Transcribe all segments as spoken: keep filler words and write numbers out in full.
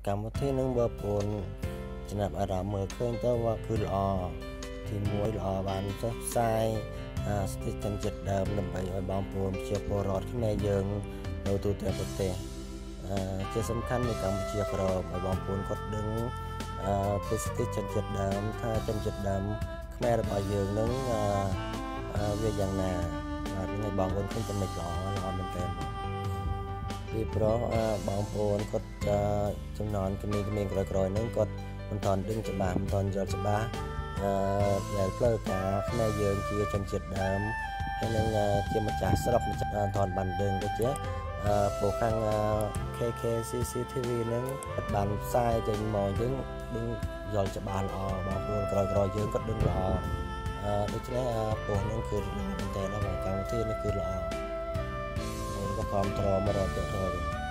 កម្មវិធីនឹងបើប្អូនចំណាប់អារម្មណ៍មើលឃើញទៅว่าគឺល្អទីមួយល្អបានចេះផ្សាយស្ទិជនចិត្តដើមដើម្បីឲ្យបងប្អូនជាពលរដ្ឋខ្មែរយើងនៅទូទាំងប្រទេសជាសំខាន់នៃកម្ពុជាក្រមឲ្យបងប្អូនគាត់ដឹងពីស្ទិជនចិត្តដើមថាជនចិត្តដើមខ្មែររបស់យើងនឹងវាយ៉ាងណាបាទនេះបងប្អូនឃើញចំណុចល្អល្អមែនទែនពីព្រោះបងប្អូនគាត់ចំណន់ក្មេងៗក្រោយៗនឹងគាត់មិនទាន់ដឹងច្បាស់មិនទាន់យល់ច្បាស់អឺដែលផ្លូវការខ្មែរយើងជាជនជាតិដើមហើយនឹងជាម្ចាស់ស្រុកម្ចាស់អត់ទាន់បានដឹងដូចជាអឺពួកខាង K K C C T V នឹងបានផ្សាយចេញមកយើងដឹងយល់ច្បាស់ល្អបងប្អូនក្រោយៗយើងគាត់ដឹងល្អអឺដូច្នេះពួកនឹងគឺមែនតើកម្មវិធីនេះគឺល្អខ្ញុំក៏គ្រប់គ្រងមករត់ទៅទៅ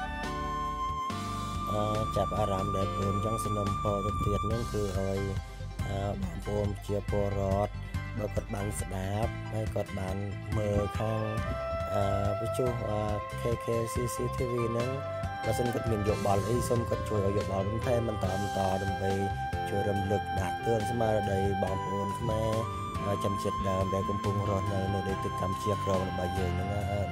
អឺចាប់អារម្មណ៍ដែលខ្ញុំចង់សំណុំពរទៅទៀតនឹងគឺឲ្យបងប្អូនជាពលរដ្ឋបើគាត់បានស្ដាប់ហើយគាត់បានមើលខាងអឺវិទ្យុ K K C C T V ហ្នឹងបើសិនគាត់មានយោបល់អីសូមគាត់ជួយឲ្យយោបល់បន្ថែមបន្តបន្តដើម្បីជួយរំលឹកដាស់តឿនស្មារតីបងប្អូនខ្មែរចំចិត្តដើមដែលកំពុងរស់នៅនៅដីទឹកកម្ពុជាក្រមរបស់យើងហ្នឹង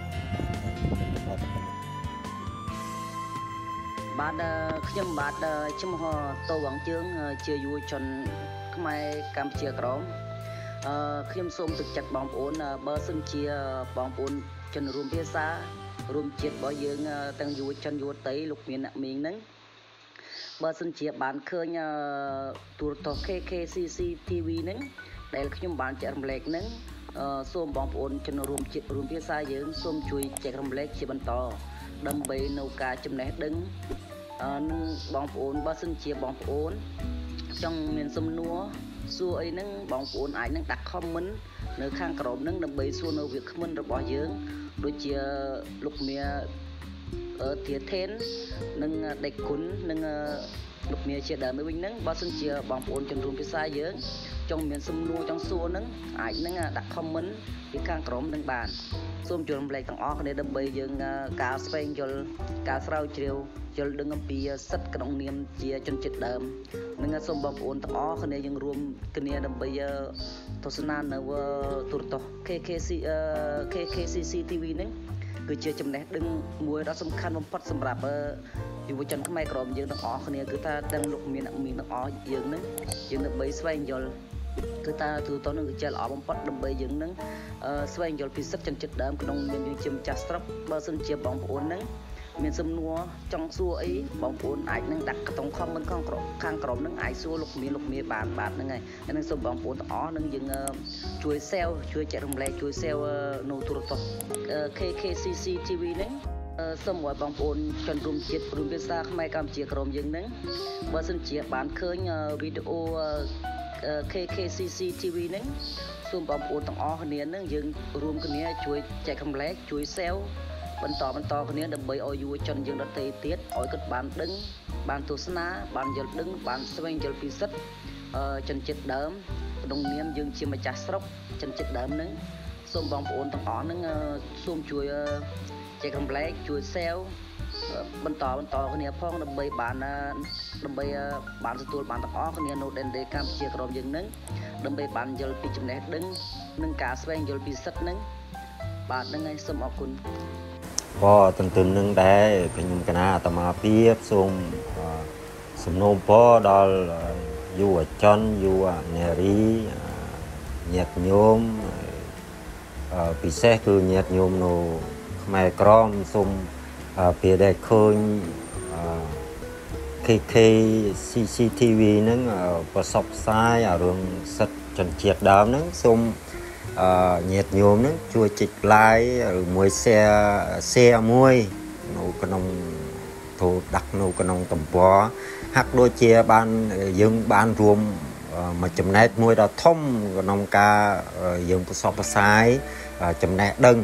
បាទខ្ញុំបាទឈ្មោះតូវងជើងជាយុវជនខ្មែរកម្ពុជាក្រមអឺខ្ញុំសូមទឹកចិត្តបងប្អូនបើសិនជាបងប្អូនជនរួមភាសារួមជាតិរបស់យើងទាំងយុវជនយុវតីលោកមានអ្នកមីងហ្នឹងបើសិនជាបានឃើញទូរទស្សន៍ K K C C T V ហ្នឹងដែលខ្ញុំបានចែករំលែកហ្នឹងសូមបងប្អូនជនរួមជាតិរួមភាសាយើងសូមជួយចែករំលែកជាបន្តដើម្បីនៅការចំណេះដឹងនឹងបងប្អូនបើសិនជាបងប្អូនចង់មានសំណួរសួរអីហ្នឹងបងប្អូនអាចនឹងដាក់ comment នៅខាងក្រោមហ្នឹងដើម្បីសួរនៅវាគ្មិនរបស់យើងដូចជាលោកមៀអឺធាថេននិងដេកគុណនិងលោកមៀជាដើមវិញហ្នឹងបើសិនជាបងប្អូនជនរួមភាសាយើងចង់មានសំណួរចង់សួរហ្នឹងអាចនឹងដាក់ comment ពីខាងក្រោមនឹងបានសូមជួយរំលែកទាំងអស់គ្នាដើម្បីយើងការស្វែងយល់ការស្រាវជ្រាវយល់ដឹងអំពីសិទ្ធិក្នុងនាមជាជនជាតិដើមនឹងសូមបងប្អូនទាំងអស់គ្នាយើងរួមគ្នាដើម្បីទស្សនានៅទូរទស្សន៍ K K C K K C C T V ហ្នឹងគឺជាចំណេះដឹងមួយដ៏សំខាន់បំផុតសម្រាប់យុវជនខ្មែរក្រមយើងទាំងអស់គ្នាគឺថាទាំងលោកមានអ្នកមានទាំងអស់យើងហ្នឹងយើងដើម្បីស្វែងយល់គឺថាទូទៅនឹងគឺជាល្អបំផុតដើម្បីយើងនឹងស្វែងយល់ពីសិទ្ធិជនជាតិដើមក្នុងនាមយើងជាម្ចាស់ស្រុកបើសិនជាបងប្អូននឹងមានសំណួរចង់សួរអីបងប្អូនអាចនឹងដាក់ក្នុង comment ខាងក្រោមខាងក្រោមនឹងអាចសួរលោកមានលោកមានបានបាទហ្នឹងហើយហើយនឹងសូមបងប្អូនទាំងអស់នឹងយើងជួយ share ជួយចែករំលែកជួយ share នៅទូរទស្សន៍ K K C C T V ហ្នឹងសូមឲ្យបងប្អូនជនរួមជាតិរួមភាសាខ្មែរកម្ពុជាក្រមយើងហ្នឹងបើសិនជាបានឃើញវីដេអូ K K C C T V ហ្នឹងសូមបងប្អូនទាំងអស់គ្នានឹងយើងរួមគ្នាជួយចែករំលែកជួយ share បន្តបន្តគ្នាដើម្បីឲ្យយុវជនយើងដទៃទៀតឲ្យគាត់បានដឹងបានទស្សនាបានយល់ដឹងបានស្វែងយល់ពីសិទ្ធិជនជាតិដើមក្នុងនាមយើងជាម្ចាស់ស្រុកជនជាតិដើមហ្នឹងសូមបងប្អូនទាំងអស់ហ្នឹងសូមជួយចែករំលែកជួយ share បន្តបន្តគ្នាផងដើម្បីបានដើម្បីបានទទួលបានទាំងអស់គ្នានៅដែនដីកម្ពុជាក្រមយើងហ្នឹងដើម្បីបានយល់ពីចំណេះដឹងនិងការស្វែងយល់ពីសិទ្ធិហ្នឹងបាទហ្នឹងហើយសូមអរគុណក៏ទន្ទឹមនឹងដែរខ្ញុំគណៈអាត្មាភាពសូមសំណូមពរដល់យុវជនយុវនារីញាតិញោមពិសេសគឺញាតិញោមនៅខ្មែរក្រមសូមពេលដែលឃើញ K K C C T V ហ្នឹងប្រសពផ្សាយរឿងសិទ្ធិជនជាតិដើមហ្នឹងសូមញាតិញោមហ្នឹងជួយចុច like ឬមួយ share share មួយនៅក្នុងទូដាក់នៅក្នុងទំព័រហាក់ដូចជាបានយើងបានរួមមួយចំណែកមួយដ៏ធំក្នុងការយើងប្រសពផ្សាយចំណេះដឹង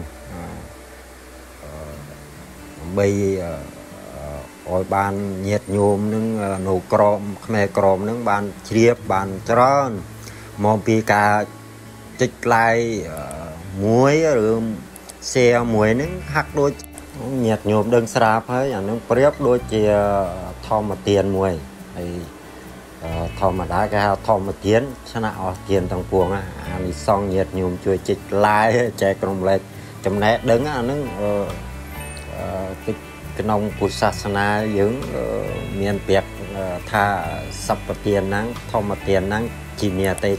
ដើម្បីឲ្យបានញាតិញោមនឹងនៅក្រមខ្មែរក្រមនឹងបានជ្រាបបានច្រើនមកពីការចុច like មួយឬ share មួយហ្នឹងហាក់ដូចញាតិញោមដឹងស្រាប់ហើយអានឹងប្រៀបដូចជាធធម្មទានមួយហើយធម្មតាគេហៅធម្មទានឆ្នាក់អស់ទានទាំងពួងអានិសង្ឃញាតិញោមជួយជីកឡាយចែកក្រុមលេខចំណេះដឹងអានឹងតិចក្នុងពុទ្ធសាសនាយើងមានប្រាប់ថាសពទានហ្នឹងធម្មទានហ្នឹងជាមានទេ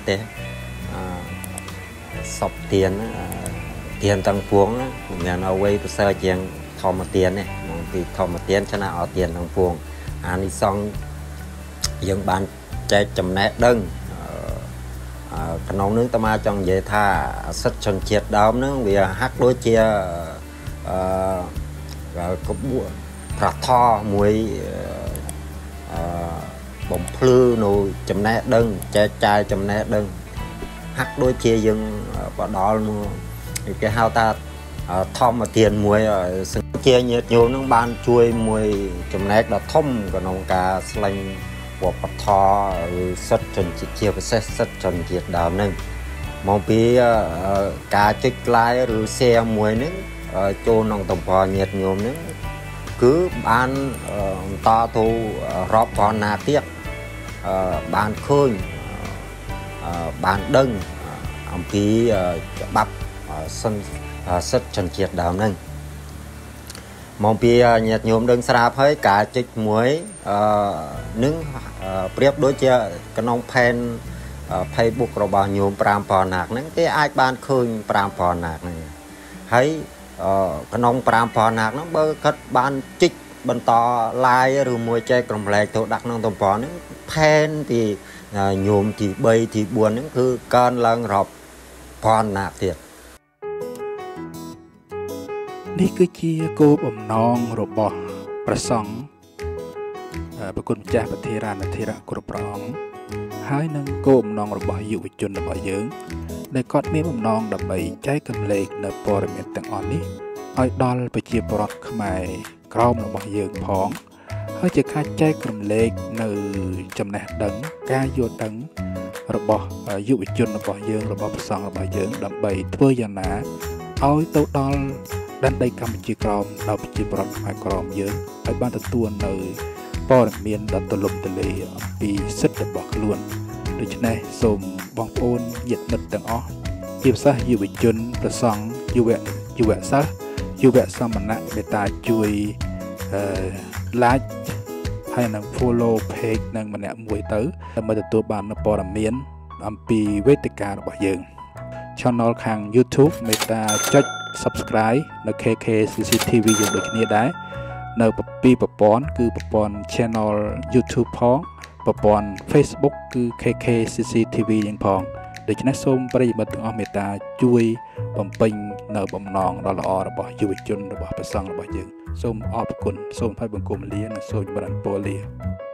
ទេសពទានទានទាំងពួងមានអ្វីប្រសើរជាងធម្មទាននេះមកពីធម្មទានឆ្នាក់អត់ទានទាំងពួងអានិសង្ឃយើងបានចែកចំណេះដឹងក្នុងនឹងតមាចង់និយាយថាសិទ្ធិជនជាតិដើមហ្នឹងវាហាក់ដូចជាអឺកបួប្រថមួយអឺបំភ្លឺនៅចំណេះដឹងចែកចាយចំណេះដឹងហាក់ដូចជាយើងបដល់គេហៅថាធម្មទានមួយซึ่งជាញាតិញោមនឹងបានជួយមួយចំណែកដ៏ធំក្នុងការស្លែងវប្បធម៌ឬសិទ្ធិជនជាតិជាពិសេសសិទ្ធិជនជាតិដើមនឹងមកពីការចុច like ឬ share មួយនឹងចូលក្នុងតំបន់ញាតិញោមនឹងគឺបានបន្តទៅរាប់ពាន់ណាទៀតបានឃើញបានដឹងអំពីច្បាប់សិទ្ធិជនជាតិដើមហ្នឹងមកពីញាតិញោមដឹងស្រាប់ហើយការចុចមួយនឹងប្រៀបដូចជាក្នុងផែន Facebook របស់ញោមប្រាំប៉ុណ្ណាហ្នឹងគេអាចបានឃើញប្រាំប៉ុណ្ណាហ្នឹងហើយក្នុងប្រាំប៉ុណ្ណាហ្នឹងបើគាត់បានជីកបន្ត like ឬមួយចែកក្រុមលែកទៅដាក់ក្នុងតំបន់ហ្នឹងផែនពីញោមទី3ទី4ហ្នឹងគឺកើនឡើងរាប់ប៉ុណ្ណាទៀតនេះគឺជាគោលបំណងរបស់ព្រះសង្ឃប្រគុណម្ចាស់ប្រធារានធិរៈគ្រប់ព្រះអង្គហើយនឹងគោលបំណងរបស់យុវជនរបស់យើងដែលគាត់មានបំណងដើម្បីចែកកម្លែកនៅព័ត៌មានទាំងអស់នេះឲ្យដល់ប្រជាពលរដ្ឋខ្មែរក្រមរបស់យើងផងហើយជាការចែករំលែកនៅចំណេះដឹងការយល់ដឹងរបស់យុវជនរបស់យើងរបស់ព្រះសង្ឃរបស់យើងដើម្បីធ្វើយ៉ាងណាឲ្យទៅដល់ដែនដីកម្ពុជាក្រមដល់ប្រជាពលរដ្ឋខ្មែរក្រមយើងឲ្យបានទទួលនៅព័ត៌មានដ៏ទូលំទូលាយអំពីសិទ្ធិរបស់ខ្លួនដូច្នេះសូមបងប្អូនញាតិមិត្តទាំងអស់ជាពិសេសយុវជនព្រះសង្ឃយុវយុវសិស្សយុវសមណៈមេត្តាជួយអឺ like ហើយនឹង follow page នឹងម្នាក់មួយទៅដើម្បីទទួលបាននូវព័ត៌មានអំពីវេទិការបស់យើង channel ខាង YouTube មេត្តាចុច subscribe នៅ ខេ ខេ ស៊ី ស៊ី ធី វី យើងដូចគ្នាដែរនៅពីប្រព័ន្ធគឺប្រព័ន្ធ channel YouTube ផងប្រព័ន្ធ Facebook គឺ ខេ ខេ ស៊ី ស៊ី ធី វី យើងផងដូច្នេះសូមប្រិយមិត្តទាំងអស់មេត្តាជួយបំពេញនៅបំណងដ៏ល្អរបស់យុវជនរបស់ព្រះសង្ឃរបស់យើងសូមអរគុណសូមថ្លែងបង្គំលានិងសូមចម្រើនពរលា